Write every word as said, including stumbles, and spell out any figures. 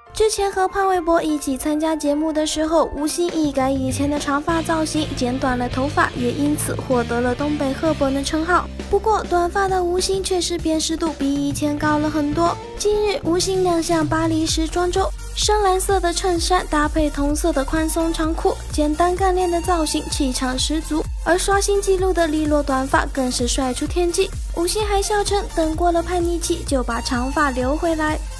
之前和潘玮柏一起参加节目的时候，吴昕一改以前的长发造型，剪短了头发，也因此获得了东北赫本的称号。不过短发的吴昕确实辨识度比以前高了很多。近日吴昕亮相巴黎时装周，深蓝色的衬衫搭配同色的宽松长裤，简单干练的造型气场十足，而刷新纪录的利落短发更是帅出天际。吴昕还笑称等过了叛逆期就把长发留回来。